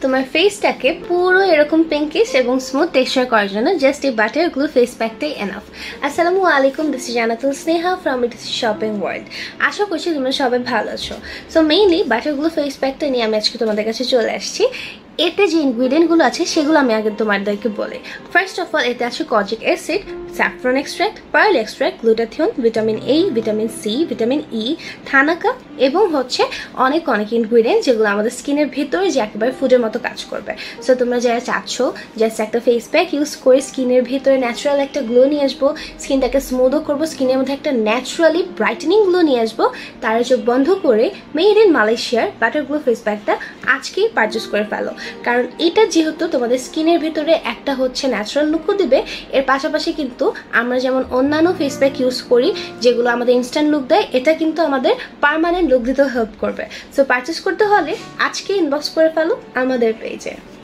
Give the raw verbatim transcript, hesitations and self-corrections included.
তোমার ফেসটাকে পুরো এরকম পিঙ্কিশ এবং স্মুথ টেক্সচার করার জন্য জাস্ট এই বাটার গ্লু ফেস প্যাকটাই এনাফ। আসসালামু আলাইকুম, this is Jannatul Sneha from it's shopping world. আশা করছি তোমরা সবাই ভালো আছো। So mainly butter glue face প্যাকটা নিয়ে আমি আজকে তোমাদের কাছে চলে আসছি। এতে যে ইনগ্রিডিয়েন্টগুলো আছে সেগুলো আমি আগে তোমাদেরকে বলি। ফার্স্ট অফ অল এতে আছে kojic acid, saffron extract, pearl extract, glutathione, vitamin A, vitamin C, vitamin E, thanaka এবং হচ্ছে অনেক অনেক ইনগ্রিডিয়েন্ট যেগুলো আমাদের স্কিনের ভেতরে যে একেবারে ফুডের মতো কাজ করবে। সো তোমরা যারা চাচ্ছ জাস্ট একটা ফেস প্যাক ইউজ করে স্কিনের ভেতরে ন্যাচারাল একটা গ্লো নিয়ে আসবো, স্কিনটাকে স্মুথও করবো, স্কিনের মধ্যে একটা ন্যাচারালি ব্রাইটেনিং গ্লো নিয়ে আসবো, তারা চোখ বন্ধ করে মেড ইন মালয়েশিয়ার বাটার গ্লো ফেস প্যাকটা আজকেই পারচেস করে ফেলো। কারণ এটা যেহেতু তোমাদের স্কিনের ভেতরে একটা হচ্ছে ন্যাচারাল লুকও দিবে, এর পাশাপাশি কিন্তু আমরা যেমন অন্যান্য ফেস প্যাক ইউজ করি যেগুলো আমাদের ইনস্ট্যান্ট লুক দেয়, এটা কিন্তু আমাদের পার্মানেন্ট লুক দিতেও হেল্প করবে। সো পারচেস করতে হলে আজকে ইনবক্স করে ফেলো আমাদের পেজে।